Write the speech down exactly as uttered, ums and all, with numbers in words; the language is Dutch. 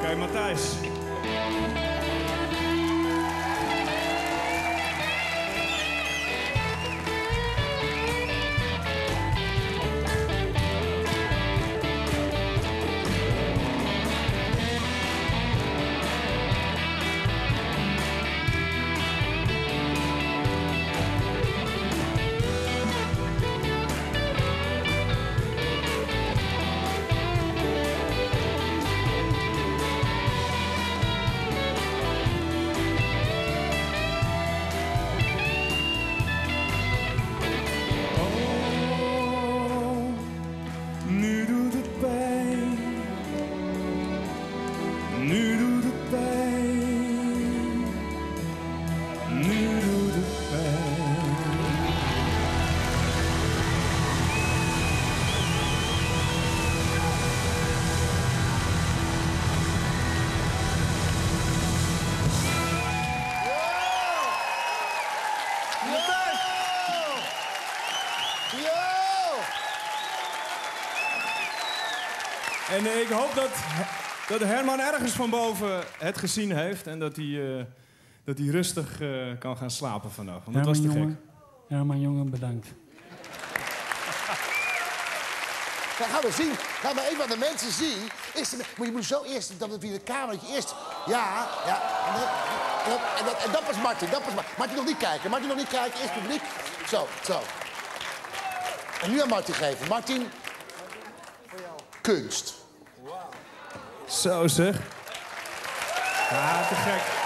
okay, Matthijs. Nu doet het pijn, nu doet het pijn. En uh, ik hoop dat, dat Herman ergens van boven het gezien heeft en dat hij, uh, dat hij rustig uh, kan gaan slapen vannacht. Want dat was te gek. Herman jongen, bedankt. Ja, gaan we zien. Gaan we even aan de mensen zien. Is de, maar je moet zo eerst, dat het weer de kamertje eerst... Ja, ja. En, dat, en, dat, en, dat, en dat was Martin, dat was Martin. Martin nog niet kijken, Martin nog niet kijken. Eerst publiek. Zo, zo. En nu aan Martin geven. Martin, kunst. Zo zeg. Ja, te gek.